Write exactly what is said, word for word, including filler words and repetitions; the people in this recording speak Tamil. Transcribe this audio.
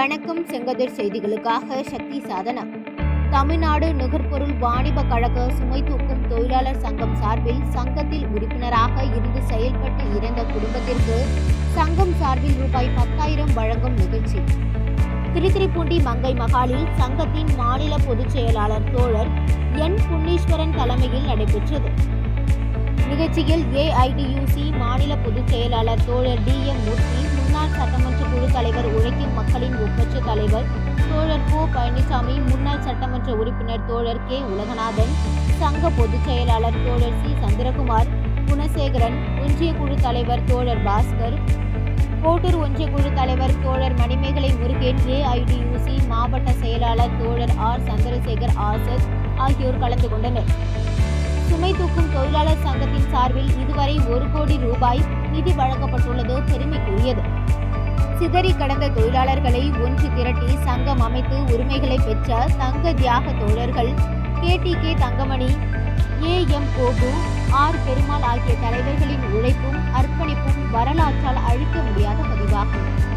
வணக்கம். செங்கதிர் செய்திகளுக்காக சக்தி சாதனா. தமிழ்நாடு நுகர்பொருள் வாணிப கழக சுமை தூக்கும் தொழிலாளர் சங்கம் சார்பில் சங்கத்தில் உறுப்பினராக இருந்து செயல்பட்டு இறந்த குடும்பத்திற்கு சங்கம் சார்பில் ரூபாய் பத்தாயிரம் வழங்கும் நிகழ்ச்சி திருத்துறைப்பூண்டி மங்கை மகாலில் சங்கத்தின் மாநில பொதுச் செயலாளர் தோழர் என் புன்னீஸ்வரன் தலைமையில் நடைபெற்றது. நிகழ்ச்சியில் ஏஐடியூசி மாநில பொதுச் செயலாளர் தோழர் டி எம் மூர்த்தி, முன்னாள் சட்டமன்ற குழு தலைவர் உழைக்கும் மக்களின் ஒப்பற்ற தலைவர் தோழர் கோ பழனிசாமி, முன்னாள் சட்டமன்ற உறுப்பினர் தோழர் கே உலகநாதன், சங்க பொதுச் செயலாளர் தோழர் சி சந்திரகுமார், குணசேகரன், ஒன்றிய குழு தலைவர் தோழர் பாஸ்கர், கோட்டூர் ஒன்றிய குழு தலைவர் தோழர் மணிமேகலை முருகேன், ஏஐடியூசி மாவட்ட செயலாளர் தோழர் ஆர் சந்திரசேகர் ஆசத் ஆகியோர் கலந்து கொண்டனர். சுமை தூக்கும் தொழிலாளர் சங்கத்தின் சார்பில் இதுவரை ஒரு கோடி ரூபாய் நிதி வழங்கப்பட்டுள்ளது பெருமைக்குரியது. சிதறி கடந்த தொழிலாளர்களை ஒன்று திரட்டி சங்கம் அமைத்து உரிமைகளை பெற்ற தங்க தியாக தோழர்கள் K D K Thangamani, A M Gopu, R Perumal ஆகிய தலைவர்களின் உழைப்பும் அர்ப்பணிப்பும் வரலாற்றால் அழிக்க முடியாத பதிவாகும்.